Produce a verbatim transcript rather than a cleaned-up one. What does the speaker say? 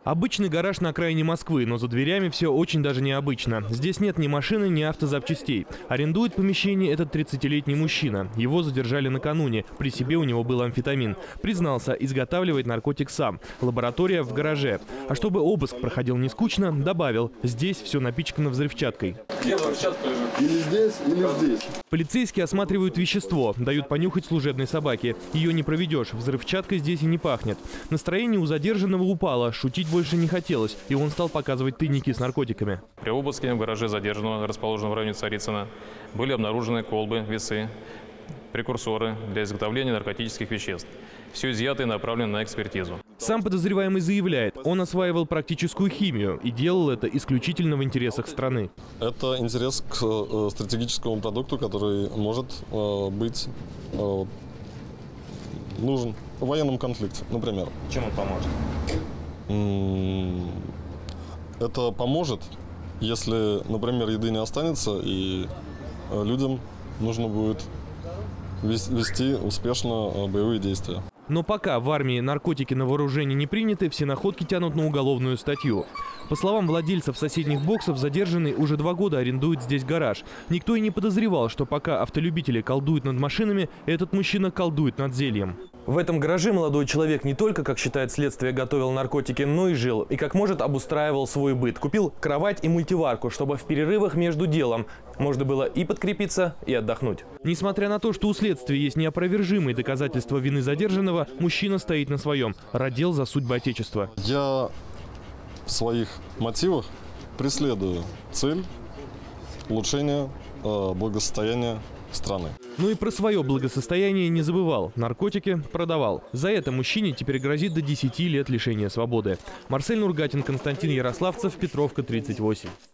Обычный гараж на окраине Москвы, но за дверями все очень даже необычно. Здесь нет ни машины, ни автозапчастей. Арендует помещение этот тридцатилетний мужчина. Его задержали накануне. При себе у него был амфетамин. Признался, изготавливает наркотик сам. Лаборатория в гараже. А чтобы обыск проходил не скучно, добавил, здесь все напичкано взрывчаткой. Где взрывчатка лежит? Или здесь, или здесь. Полицейские осматривают вещество, дают понюхать служебной собаке. Ее не проведешь, взрывчаткой здесь и не пахнет. Настроение у задержанного упало, шутить больше не хотелось, и он стал показывать тайники с наркотиками. При обыске в гараже задержанного, расположенного в районе Царицына, были обнаружены колбы, весы, прекурсоры для изготовления наркотических веществ. Все изъято и направлено на экспертизу. Сам подозреваемый заявляет, он осваивал практическую химию и делал это исключительно в интересах страны. Это интерес к э, стратегическому продукту, который может э, быть э, нужен в военном конфликте, например. Чем он поможет? Это поможет, если, например, еды не останется, и людям нужно будет вести успешно боевые действия. Но пока в армии наркотики на вооружение не приняты, все находки тянут на уголовную статью. По словам владельцев соседних боксов, задержанный уже два года арендует здесь гараж. Никто и не подозревал, что пока автолюбители колдуют над машинами, этот мужчина колдует над зельем. В этом гараже молодой человек не только, как считает следствие, готовил наркотики, но и жил. И как может обустраивал свой быт. Купил кровать и мультиварку, чтобы в перерывах между делом можно было и подкрепиться, и отдохнуть. Несмотря на то, что у следствия есть неопровержимые доказательства вины задержанного, мужчина стоит на своем. Родил за судьбы Отечества. Я в своих мотивах преследую цель улучшения э, благосостояния страны. Ну и про свое благосостояние не забывал. Наркотики продавал. За это мужчине теперь грозит до десяти лет лишения свободы. Марсель Нургатин, Константин Ярославцев, Петровка, тридцать восемь.